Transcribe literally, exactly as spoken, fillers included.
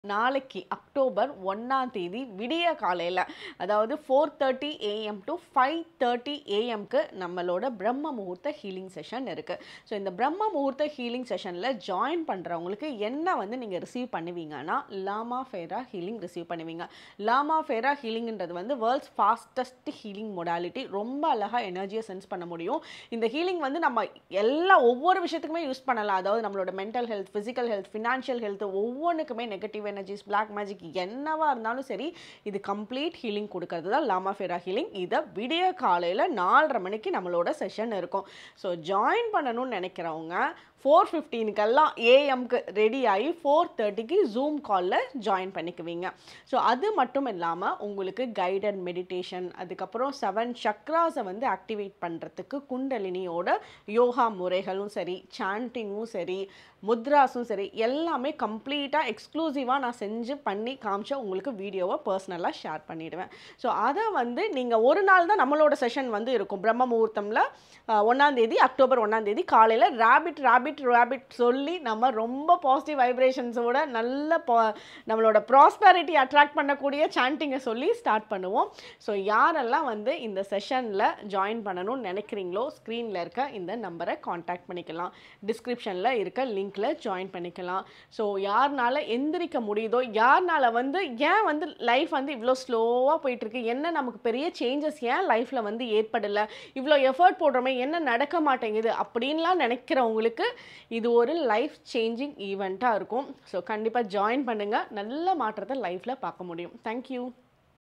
நாளைக்கு அக்டோபர் ஒன்றாம் தேதி விடிய காலையில் அதாவது four thirty AM to five thirty ஏஎம்க்கு நம்மளோட பிரம்ம முகூர்த்த ஹீலிங் செஷன் இருக்குது. ஸோ இந்த பிரம்ம முகூர்த்த ஹீலிங் செஷனில் ஜாயின் பண்ணுறவங்களுக்கு என்ன வந்து நீங்கள் ரிசீவ் பண்ணுவீங்கன்னா லாமா ஃபேரா ஹீலிங் ரிசீவ் பண்ணுவீங்க. லாமா ஃபேரா ஹீலிங்ன்றது வந்து வேர்ல்ட்ஸ் ஃபாஸ்டஸ்ட் ஹீலிங் மொடாலிட்டி. ரொம்ப அழகாக எனர்ஜியை சென்ஸ் பண்ண முடியும். இந்த ஹீலிங் வந்து நம்ம எல்லா ஒவ்வொரு விஷயத்துக்குமே யூஸ் பண்ணலாம். அதாவது நம்மளோட mental health, physical health, financial health, ஒவ்வொன்றுக்குமே நெகட்டிவ் எனர்ஜிஸ், பிளாக் மேஜிக் என்னவா இருந்தாலும் சரி இது கம்ப்ளீட் ஹீலிங் கொடுக்கறது தான் லாமா ஃபேரா ஹீலிங். இதை விடிய காலையில் நாலரை மணிக்கு நம்மளோட செஷன் இருக்கும். ஸோ ஜாயின் பண்ணணும்னு நினைக்கிறவங்க ஃபோர் ஃபிஃப்டீனுக்கெல்லாம் ஏஎம்க்கு ரெடி ஆகி ஃபோர் தேர்ட்டிக்கு ஜூம் காலில் ஜாயின் பண்ணிக்குவீங்க. ஸோ அது மட்டும் இல்லாமல் உங்களுக்கு கைடட் மெடிடேஷன், அதுக்கப்புறம் செவன் சக்ராஸை வந்து ஆக்டிவேட் பண்ணுறதுக்கு குண்டலினியோட யோகா முறைகளும் சரி, சாண்டிங்கும் சரி, முத்ராஸும் சரி, எல்லாமே கம்ப்ளீட்டாக எக்ஸ்க்ளூசிவாக நான் செஞ்சு பண்ணி காமிச்ச உங்களுக்கு வீடியோவை பர்சனலாக ஷேர் பண்ணிவிடுவேன். ஸோ அதை வந்து நீங்கள் ஒரு நாள் தான் நம்மளோட செஷன் வந்து இருக்கும். பிரம்ம முகூர்த்தமில் ஒன்றாந்தேதி அக்டோபர் ஒன்றாந்தேதி காலையில் ரேபிட் ரேபிட் ரேபிட் சொல்லி நம்ம ரொம்ப பாசிட்டிவ் வைப்ரேஷன்ஸோட நல்ல பா நம்மளோட ப்ராஸ்பெரிட்டி அட்ராக்ட் பண்ணக்கூடிய சாண்டிங்கை சொல்லி ஸ்டார்ட் பண்ணுவோம். ஸோ யாரெல்லாம் வந்து இந்த செஷனில் ஜாயின் பண்ணணும்னு நினைக்கிறீங்களோ ஸ்க்ரீனில் இருக்க இந்த நம்பரை காண்டாக்ட் பண்ணிக்கலாம். டிஸ்கிரிப்ஷனில் இருக்க லிங்க் ஜாயின் பண்ணிக்கலாம். ஸோ யாருனால எந்திரிக்க முடியுதோ, யாருனால வந்து ஏன் வந்து லைஃப் வந்து இவ்வளோ ஸ்லோவாக போயிட்டுருக்கு, என்ன நமக்கு பெரிய சேஞ்சஸ் ஏன் லைஃப்பில் வந்து ஏற்படலை, இவ்வளோ எஃபர்ட் போடுறோமே என்ன நடக்க மாட்டேங்குது அப்படின்லாம் நினைக்கிறவங்களுக்கு இது ஒரு லைஃப் சேஞ்சிங் ஈவெண்ட்டாக இருக்கும். ஸோ கண்டிப்பாக ஜாயின் பண்ணுங்கள். நல்ல மாற்றத்தை லைஃப்பில் பார்க்க முடியும். தேங்க்யூ.